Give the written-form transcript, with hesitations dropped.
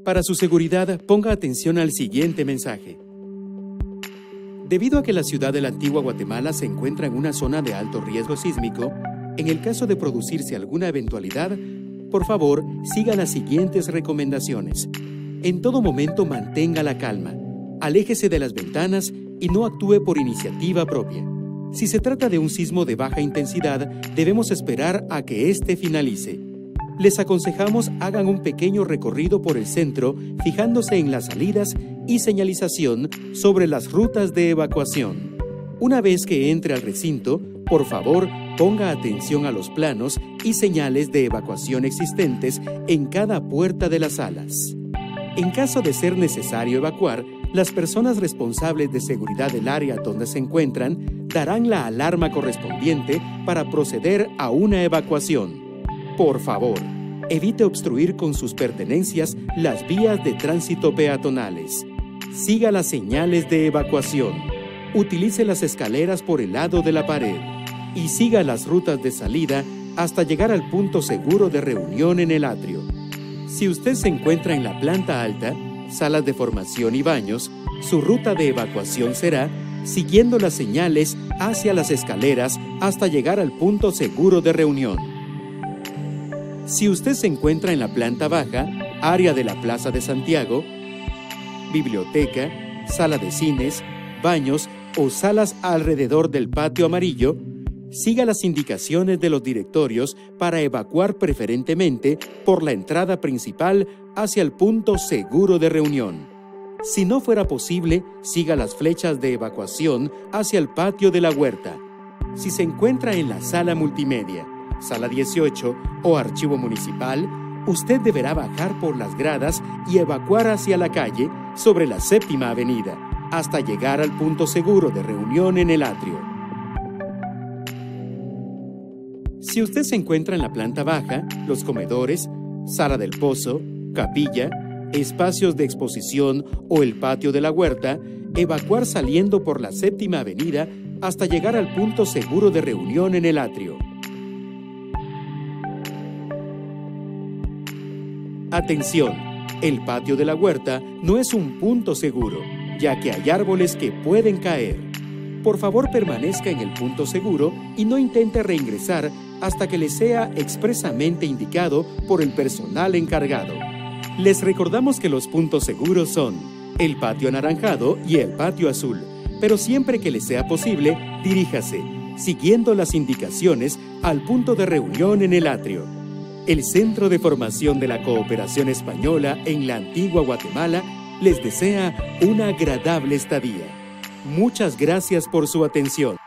Para su seguridad, ponga atención al siguiente mensaje. Debido a que la ciudad de la antigua Guatemala se encuentra en una zona de alto riesgo sísmico, en el caso de producirse alguna eventualidad, por favor, siga las siguientes recomendaciones. En todo momento mantenga la calma, aléjese de las ventanas y no actúe por iniciativa propia. Si se trata de un sismo de baja intensidad, debemos esperar a que éste finalice. Les aconsejamos hagan un pequeño recorrido por el centro, fijándose en las salidas y señalización sobre las rutas de evacuación. Una vez que entre al recinto, por favor, ponga atención a los planos y señales de evacuación existentes en cada puerta de las salas. En caso de ser necesario evacuar, las personas responsables de seguridad del área donde se encuentran darán la alarma correspondiente para proceder a una evacuación. Por favor, evite obstruir con sus pertenencias las vías de tránsito peatonales. Siga las señales de evacuación. Utilice las escaleras por el lado de la pared y siga las rutas de salida hasta llegar al punto seguro de reunión en el atrio. Si usted se encuentra en la planta alta, salas de formación y baños, su ruta de evacuación será siguiendo las señales hacia las escaleras hasta llegar al punto seguro de reunión. Si usted se encuentra en la planta baja, área de la Plaza de Santiago, biblioteca, sala de cines, baños o salas alrededor del patio amarillo, siga las indicaciones de los directorios para evacuar preferentemente por la entrada principal hacia el punto seguro de reunión. Si no fuera posible, siga las flechas de evacuación hacia el patio de la huerta. Si se encuentra en la sala multimedia, sala 18 o archivo municipal, usted deberá bajar por las gradas y evacuar hacia la calle sobre la 7ª Avenida, hasta llegar al punto seguro de reunión en el atrio. Si usted se encuentra en la planta baja, los comedores, sala del pozo, capilla, espacios de exposición o el patio de la huerta, evacuar saliendo por la 7ª Avenida hasta llegar al punto seguro de reunión en el atrio. Atención, el patio de la huerta no es un punto seguro, ya que hay árboles que pueden caer. Por favor, permanezca en el punto seguro y no intente reingresar hasta que le sea expresamente indicado por el personal encargado. Les recordamos que los puntos seguros son el patio anaranjado y el patio azul, pero siempre que le sea posible, diríjase, siguiendo las indicaciones, al punto de reunión en el atrio. El Centro de Formación de la Cooperación Española en la Antigua Guatemala les desea una agradable estadía. Muchas gracias por su atención.